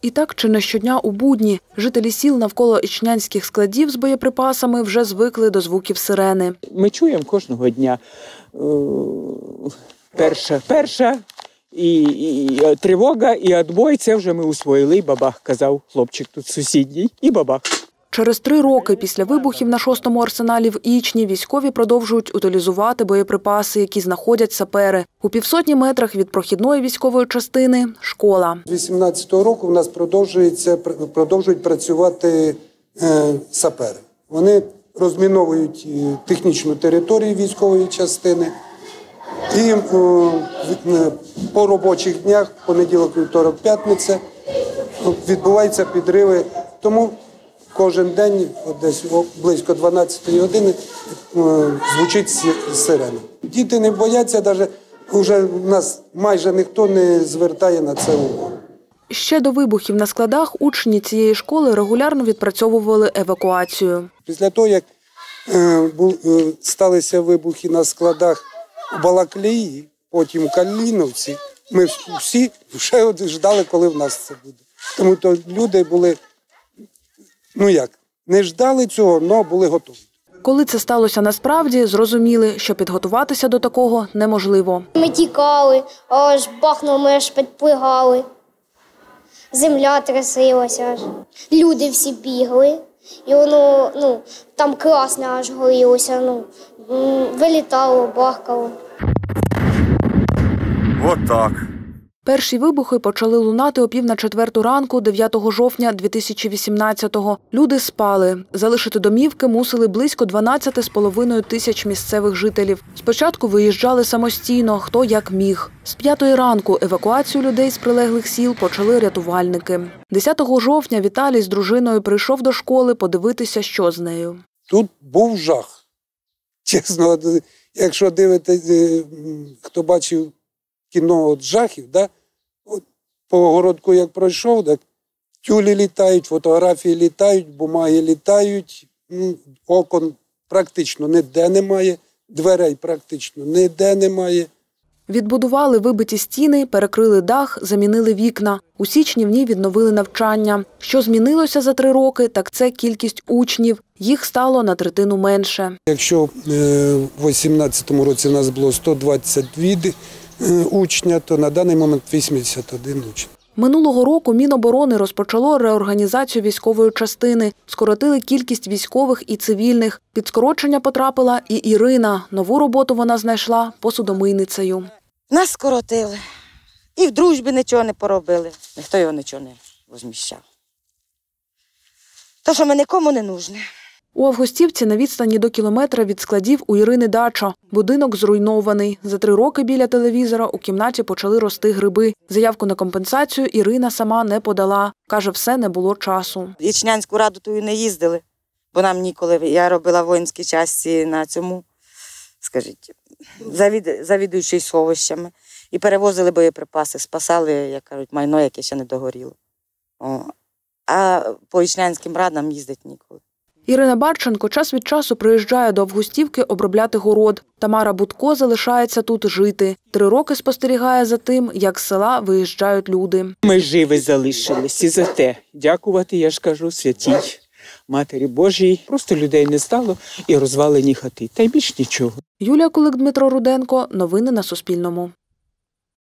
І так чи не щодня у будні. Жителі сіл навколо ічнянських складів з боєприпасами вже звикли до звуків сирени. Ми чуємо кожного дня перша і тривога, і відбой. Це вже ми усвоїли. І бабах, казав хлопчик тут сусідній, і бабах. Через 3 роки після вибухів на 6-му арсеналі в Ічні військові продовжують утилізувати боєприпаси, які знаходять сапери. У 500 метрах від прохідної військової частини – школа. З 18-го року в нас продовжують працювати сапери. Вони розміновують технічну територію військової частини. І по робочих днях, понеділок, вівторок, п'ятниця, відбуваються підриви. Тому кожен день, десь близько 12-ї години, звучить сирена. Діти не бояться, навіть вже в нас майже ніхто не звертає на це увагу. Ще до вибухів на складах учні цієї школи регулярно відпрацьовували евакуацію. Після того, як сталися вибухи на складах у Балаклії, потім у Каліновці, ми всі вже ждали, коли в нас це буде. Тому то люди були, не ждали цього, але були готові. Коли це сталося насправді, зрозуміли, що підготуватися до такого неможливо. Ми тікали, аж бахнуло, ми аж підплигали. Земля трясилася аж. Люди всі бігли, і воно, там красне аж горілося, вилітало, бахкало. Отак. Перші вибухи почали лунати о 3:45 ранку 9 жовтня 2018-го. Люди спали. Залишити домівки мусили близько 12,5 тисяч місцевих жителів. Спочатку виїжджали самостійно, хто як міг. З 5-ї ранку евакуацію людей з прилеглих сіл почали рятувальники. 10 жовтня Віталій з дружиною прийшов до школи подивитися, що з нею. Тут був жах. Чесно, якщо дивитесь, хто бачив кіно жахів, по городку як пройшов, так тюлі літають, фотографії літають, бумаги літають, окон практично ніде немає, дверей практично ніде немає. Відбудували вибиті стіни, перекрили дах, замінили вікна. У січні в ній відновили навчання. Що змінилося за 3 роки, так це кількість учнів. Їх стало на 1/3 менше. Якщо в 2018 році у нас було 122 учня, то на даний момент 81 учень. Минулого року Міноборони розпочало реорганізацію військової частини. Скоротили кількість військових і цивільних. Під скорочення потрапила і Ірина. Нову роботу вона знайшла посудомийницею. Нас скоротили. І в дружбі нічого не поробили. Ніхто його нічого не возміщав. То, що ми нікому не нужні. У Августівці на відстані до кілометра від складів у Ірини дача. Будинок зруйнований. За 3 роки біля телевізора у кімнаті почали рости гриби. Заявку на компенсацію Ірина сама не подала. Каже, все не було часу. В Ічнянську раду тую не їздили, бо нам ніколи. Я робила в воїнській часті на цьому, скажіть, завідуючий сховищами. І перевозили боєприпаси, спасали, як кажуть, майно, яке ще не догоріло. А по Ічнянським радам їздить ніколи. Ірина Барченко час від часу приїжджає до Августівки обробляти город. Тамара Будко залишається тут жити. 3 роки спостерігає за тим, як з села виїжджають люди. Ми живі залишились і за те. Дякувати, я ж кажу, святій Матері Божій. Просто людей не стало і розвалені хати. Та й більш нічого. Юлія Кулик, Дмитро Руденко. Новини на Суспільному.